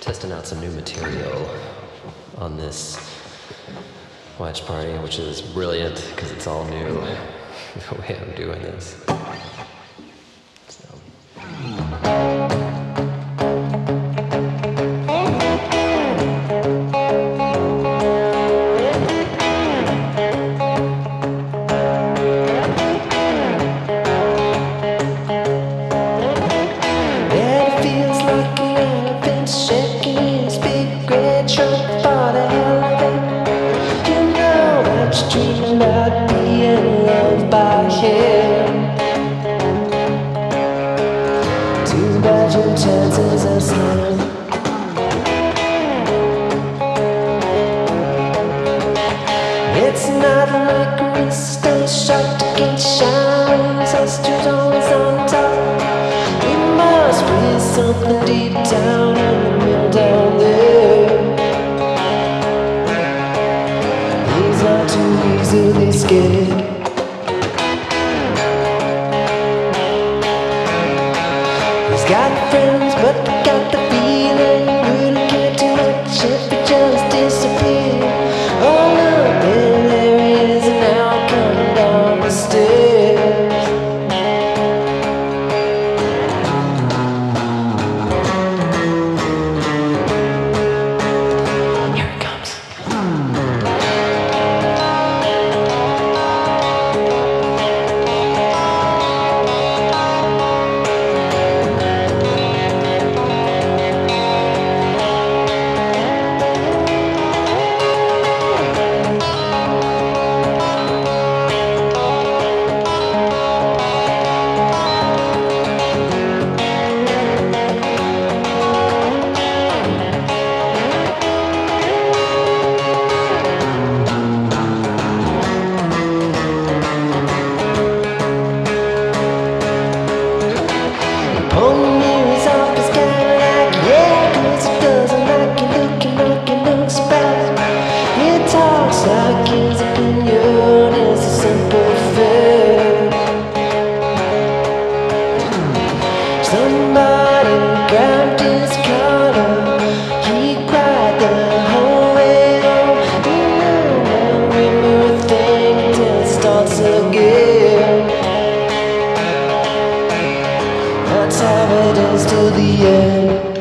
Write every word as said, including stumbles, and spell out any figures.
testing out some new material on this watch party, which is brilliant because it's all new the way I'm doing this. So. Chances are slim. It's not like a wrist or a shot to get shine. Sisters always on top. We must be something deep down in the middle down there. He's not too easily scared. Got friends, but I got the feeling you wouldn't care too much if it just disappeared. Oh look, there, there he is now, coming down the stairs. Here it comes. Like his opinion is a simple fact. Somebody grabbed his collar, he cried the whole way home. You know, every thing till it starts again. That's how it is till the end.